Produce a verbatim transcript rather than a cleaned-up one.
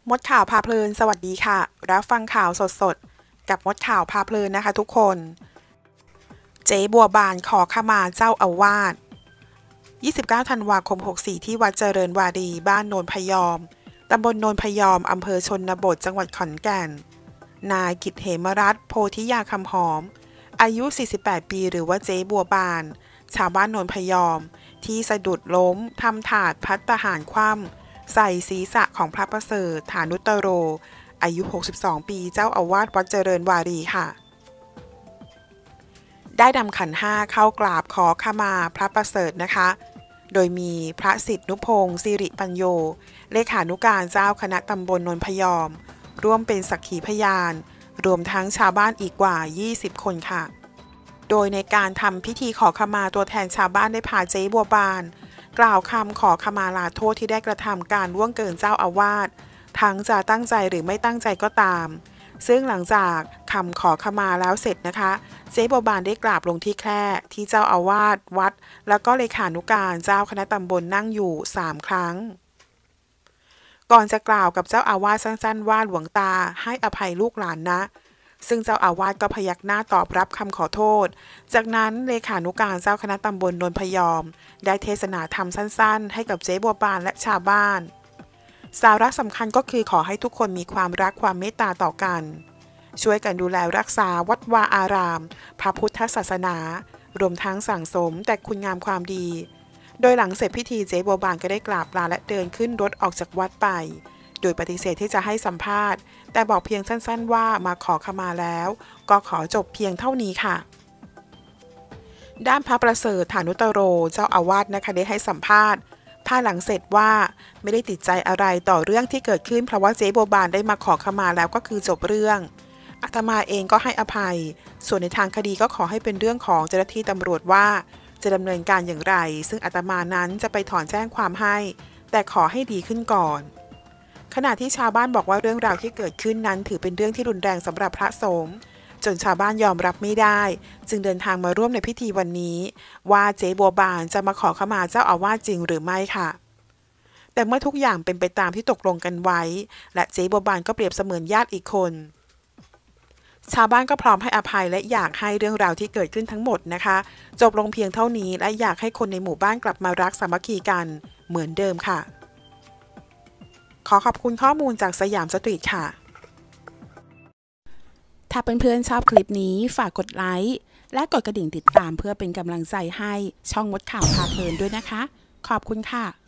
มดข่าวพาเพลินสวัสดีค่ะรับฟังข่าวสดๆกับมดข่าวพาเพลินนะคะทุกคนเจ๊บัวบานขอขมาเจ้าอาวาสยี่สิบเก้าธันวาคมหกสิบสี่ที่วัดเจริญวารีบ้านโนนพยอมตำบลโนนพยอมอำเภอชนบทจังหวัดขอนแก่นนายกิตเหมรัตน์โพธิยาคำหอมอายุสี่สิบแปดปีหรือว่าเจ๊บัวบานชาวบ้านโนนพยอมที่สะดุดล้มทำถาดพัดประหารคว่ำใส่ศีรษะของพระประเสริฐฐานุตโรอายุหกสิบสองปีเจ้าอาวาสวัดเจริญวารีค่ะได้นำขันห้าเข้ากราบขอขมาพระประเสริฐนะคะโดยมีพระสิทธินุพงศ์สิริปัญโยเลขานุการเจ้าคณะตำบลโนนพยอมร่วมเป็นสักขีพยานรวมทั้งชาวบ้านอีกกว่ายี่สิบคนค่ะโดยในการทำพิธีขอขมาตัวแทนชาวบ้านได้พาเจ๊บัวบานกล่าวคำขอขมาลาโทษที่ได้กระทำการล่วงเกินเจ้าอาวาสทั้งจะตั้งใจหรือไม่ตั้งใจก็ตามซึ่งหลังจากคำขอขมาแล้วเสร็จนะคะเจ๊บัวบานได้กราบลงที่แคร่ที่เจ้าอาวาสวัดแล้วก็เลขานุการเจ้าคณะตำบลนั่งอยู่สามครั้งก่อนจะกล่าวกับเจ้าอาวาสสั้นๆว่าหลวงตาให้อภัยลูกหลานนะซึ่งเจ้าอาวาสก็พยักหน้าตอบรับคำขอโทษจากนั้นเลขานุการเจ้าคณะตำบลโนนพยอมได้เทศนาธรรมสั้นๆให้กับเจ๊บัวบานและชาวบ้านสาระสำคัญก็คือขอให้ทุกคนมีความรักความเมตตาต่อกันช่วยกันดูแลรักษาวัดวาอารามพระพุทธศาสนารวมทั้งสั่งสมแต่คุณงามความดีโดยหลังเสร็จพิธีเจ๊บัวบานก็ได้กราบลาและเดินขึ้นรถออกจากวัดไปโดยปฏิเสธที่จะให้สัมภาษณ์แต่บอกเพียงสั้นๆว่ามาขอขมาแล้วก็ขอจบเพียงเท่านี้ค่ะด้านพระประเสริฐฐานุตโรเจ้าอาวาสนะคะได้ให้สัมภาษณ์ภายหลังเสร็จว่าไม่ได้ติดใจอะไรต่อเรื่องที่เกิดขึ้นเพราะว่าเจ๊บัวบานได้มาขอขมาแล้วก็คือจบเรื่องอาตมาเองก็ให้อภัยส่วนในทางคดีก็ขอให้เป็นเรื่องของเจ้าหน้าที่ตำรวจว่าจะดำเนินการอย่างไรซึ่งอาตมานั้นจะไปถอนแจ้งความให้แต่ขอให้ดีขึ้นก่อนขณะที่ชาวบ้านบอกว่าเรื่องราวที่เกิดขึ้นนั้นถือเป็นเรื่องที่รุนแรงสำหรับพระสงฆ์จนชาวบ้านยอมรับไม่ได้จึงเดินทางมาร่วมในพิธีวันนี้ว่าเจ๊บัวบานจะมาขอขมาเจ้าอาวาสจริงหรือไม่ค่ะแต่เมื่อทุกอย่างเป็นไปตามที่ตกลงกันไว้และเจ๊บัวบานก็เปรียบเสมือนญาติอีกคนชาวบ้านก็พร้อมให้อภัยและอยากให้เรื่องราวที่เกิดขึ้นทั้งหมดนะคะจบลงเพียงเท่านี้และอยากให้คนในหมู่บ้านกลับมารักสามัคคีกันเหมือนเดิมค่ะขอขอบคุณข้อมูลจากสยามสตรีทค่ะถ้าเพื่อนๆชอบคลิปนี้ฝากกดไลค์และกดกระดิ่งติดตามเพื่อเป็นกำลังใจให้ช่องมดข่าวพาเพลินด้วยนะคะขอบคุณค่ะ